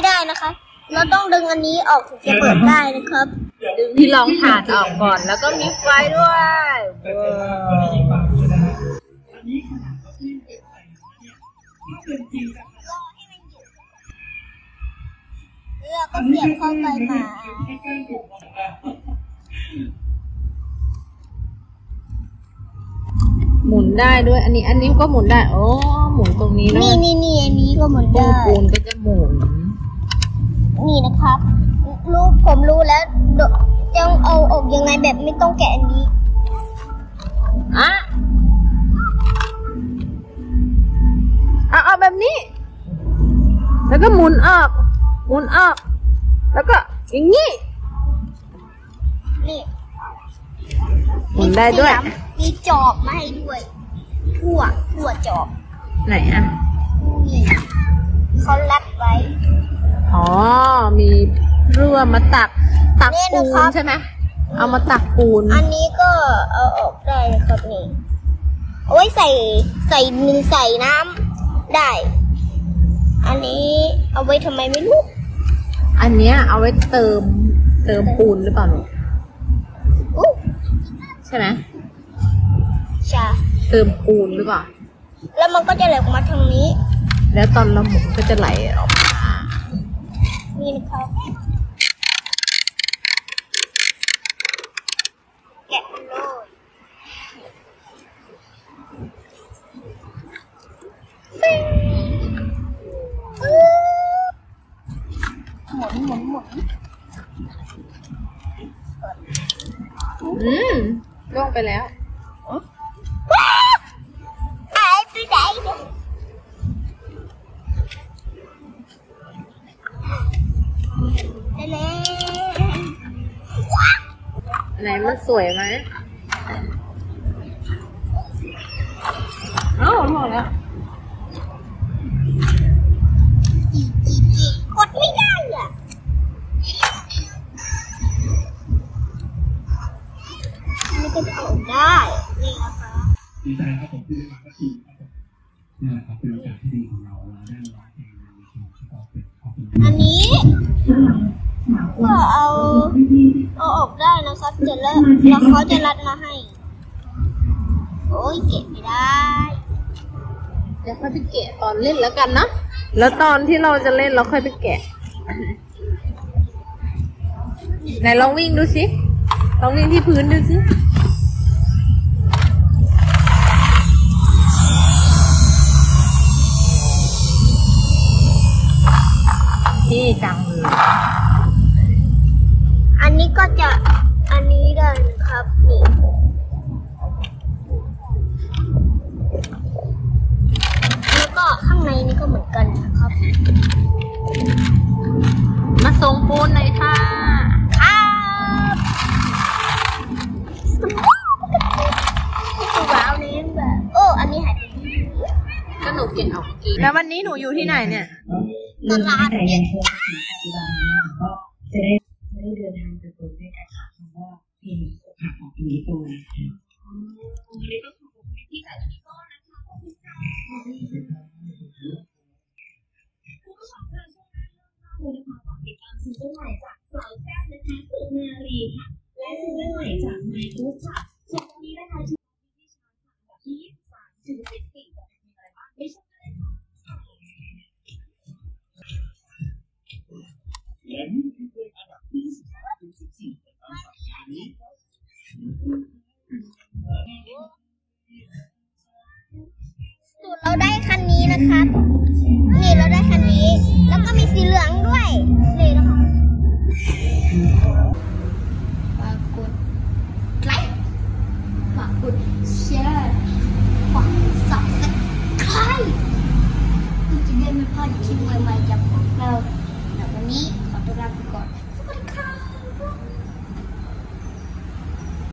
ได้นะคะเราต้องดึงอันนี้ออกถึงจะเปิดได้นะครับดึงที่รองฐานออกก่อนแล้วก็มีไฟด้วยแล้วก็เสียบเข้าไปมาหมุนได้ด้วยอันนี้ก็หมุนได้โอ้หมุนตรงนี้ด้วยนี่อันนี้ก็หมุนได้ปูนก็จะหมุนนี่นะครับผมรู้แล้วจะเอาออกยังไงแบบไม่ต้องแกะอันนี้เอาแบบนี้แล้วก็หมุนออกแล้วก็อย่างนี้นี่หมุนได้ด้วยมีจอบมาให้ด้วยทั่วจอบไหนนี่เขารัดไว้อ๋อมีเรือมาตักปูนใช่ไหมเอามาตักปูนอันนี้ก็เอาออกได้ครับนี่เอาไว้ใส่น้ำได้อันนี้เอาไว้ทำไมไม่รู้อันเนี้ยเอาไว้เติมปูนหรือเปล่าลูกใช่ไหมใช่เติมปูนหรือเปล่าแล้วมันก็จะไหลออกมาทางนี้แล้วตอนเราหมุนก็จะไหลออกมานี่นะครับแกะมันเลยหมุนล่วงไปแล้วหายไปไหนไหนมันสวยไหมล่วงแล้วกดไม่ได้อ่ะนี่ก็จะออกได้นี่นะคะดีใจครับผมที่ได้มาสักทีครับผมนี่แหละครับเป็นโอกาสที่ดีของเราได้ร้องเพลงในชีวิตที่เราเป็นอันนี้ก็เอาออกได้นะครับเสร็จแล้วเขาจะรัดมาให้โอ้ยเก็บไม่ได้เดี๋ยวค่อยไปแกะตอนเล่นแล้วกันนะแล้วตอนที่เราจะเล่นเราค่อยไปแกะไหนลองวิ่งดูสิลองวิ่งที่พื้นดูสิที่จังเลยอันนี้ก็จะอันนี้ได้นะครับนี่แล้วก็ข้างในนี่ก็เหมือนกันนะครับมาส่งปูนหน่อยค่ะว้าวนี่แบบอันนี้หายไปก็หนูเก็บเอาแล้ววันนี้หนูอยู่ที่ไหนเนี่ยตลาดเนี่ยก็จะได้เดินทางไปโปรดด้วยกันค่ะเพราะว่าเพลงผักของปีนี้โปรยที่จ่ายที่ก้อนนะคะขอบคุณค่ะผู้ประกอบการช่วงหน้าเรื่องข้าวนะคะฝากติดตามซิงเกิลใหม่จากสาวแซ่บนะคะสุนารีค่ะและซิงเกิลใหม่จากไมค์กุ๊กค่ะ